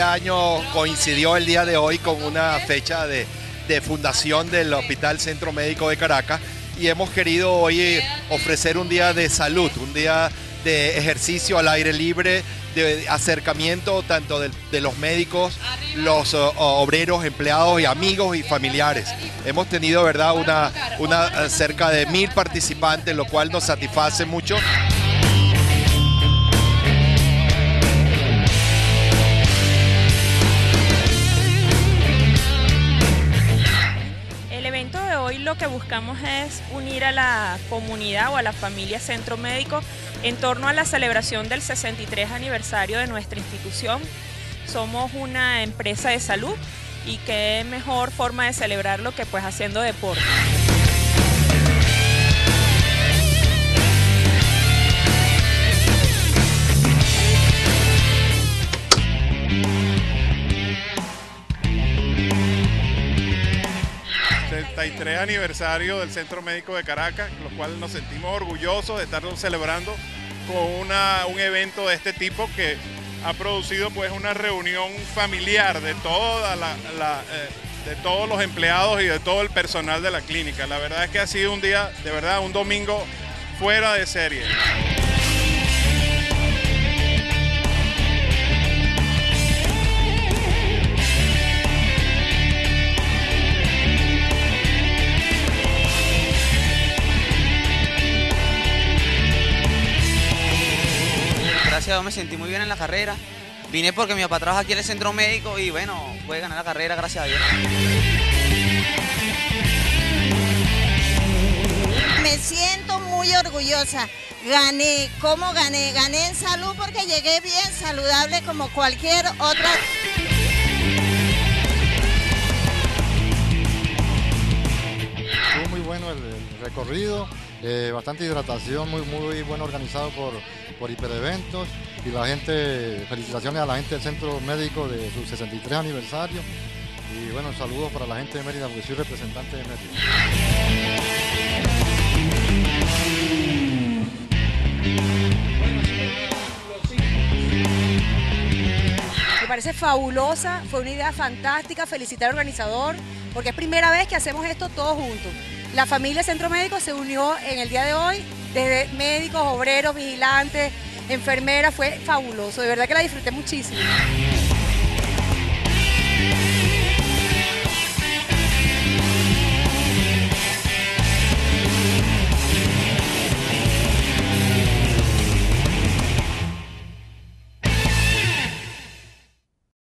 año coincidió el día de hoy con una fecha de fundación del Hospital Centro Médico de Caracas y hemos querido hoy ofrecer un día de salud, un día de ejercicio al aire libre, de acercamiento tanto de los médicos, los obreros, empleados y amigos y familiares. Hemos tenido, ¿verdad?, una cerca de 1000 participantes, lo cual nos satisface mucho. Hoy lo que buscamos es unir a la comunidad o a la familia Centro Médico en torno a la celebración del 63 aniversario de nuestra institución. Somos una empresa de salud y qué mejor forma de celebrarlo que pues haciendo deporte. Aniversario del Centro Médico de Caracas, lo cual nos sentimos orgullosos de estar celebrando con un evento de este tipo que ha producido pues una reunión familiar de de todos los empleados y de todo el personal de la clínica. La verdad es que ha sido un día, de verdad, un domingo fuera de serie. Gracias a Dios me sentí muy bien en la carrera. Vine porque mi papá trabaja aquí en el centro médico y bueno, pude ganar la carrera, gracias a Dios. Me siento muy orgullosa. Gané. ¿Cómo gané? Gané en salud porque llegué bien saludable como cualquier otra. Estuvo muy bueno el recorrido, bastante hidratación, muy bueno organizado por Hipereventos y la gente, felicitaciones a la gente del Centro Médico de su 63 aniversario y bueno, saludos para la gente de Mérida porque soy representante de Mérida. Me parece fabulosa, fue una idea fantástica, felicitar al organizador porque es primera vez que hacemos esto todos juntos. La familia Centro Médico se unió en el día de hoy, desde médicos, obreros, vigilantes, enfermeras, fue fabuloso, de verdad que la disfruté muchísimo.